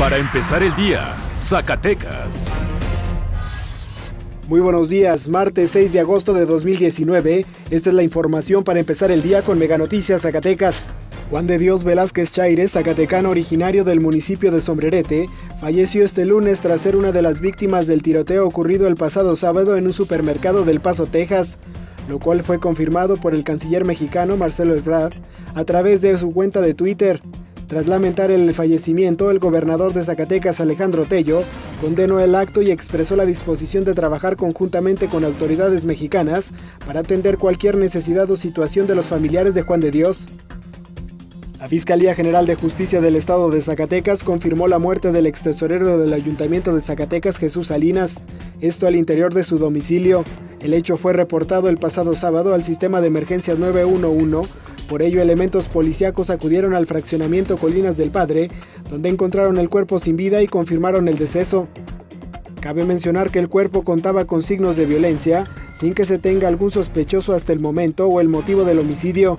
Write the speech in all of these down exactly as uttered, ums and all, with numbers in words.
Para empezar el día, Zacatecas. Muy buenos días, martes seis de agosto de dos mil diecinueve. Esta es la información para empezar el día con Mega Noticias Zacatecas. Juan de Dios Velázquez Chaires, zacatecano originario del municipio de Sombrerete, falleció este lunes tras ser una de las víctimas del tiroteo ocurrido el pasado sábado en un supermercado del Paso, Texas, lo cual fue confirmado por el canciller mexicano Marcelo Ebrard a través de su cuenta de Twitter. Tras lamentar el fallecimiento, el gobernador de Zacatecas, Alejandro Tello, condenó el acto y expresó la disposición de trabajar conjuntamente con autoridades mexicanas para atender cualquier necesidad o situación de los familiares de Juan de Dios. La Fiscalía General de Justicia del Estado de Zacatecas confirmó la muerte del extesorero del Ayuntamiento de Zacatecas, Jesús Salinas, esto al interior de su domicilio. El hecho fue reportado el pasado sábado al sistema de emergencias nueve uno uno. Por ello, elementos policíacos acudieron al fraccionamiento Colinas del Padre, donde encontraron el cuerpo sin vida y confirmaron el deceso. Cabe mencionar que el cuerpo contaba con signos de violencia, sin que se tenga algún sospechoso hasta el momento o el motivo del homicidio.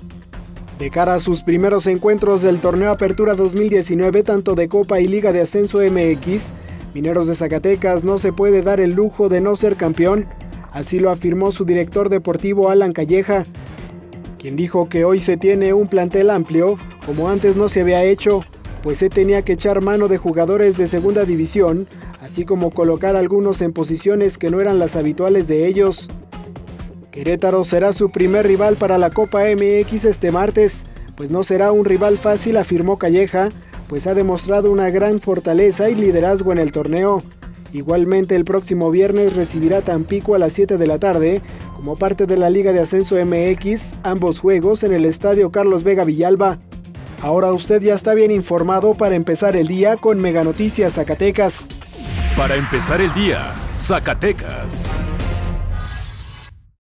De cara a sus primeros encuentros del torneo Apertura dos mil diecinueve, tanto de Copa y Liga de Ascenso M X, Mineros de Zacatecas no se puede dar el lujo de no ser campeón, así lo afirmó su director deportivo Alan Calleja, quien dijo que hoy se tiene un plantel amplio, como antes no se había hecho, pues se tenía que echar mano de jugadores de segunda división, así como colocar algunos en posiciones que no eran las habituales de ellos. Querétaro será su primer rival para la Copa M X este martes, pues no será un rival fácil, afirmó Calleja, pues ha demostrado una gran fortaleza y liderazgo en el torneo. Igualmente el próximo viernes recibirá Tampico a las siete de la tarde, como parte de la Liga de Ascenso M X, ambos juegos en el Estadio Carlos Vega Villalba. Ahora usted ya está bien informado para empezar el día con Mega Noticias Zacatecas. Para empezar el día, Zacatecas.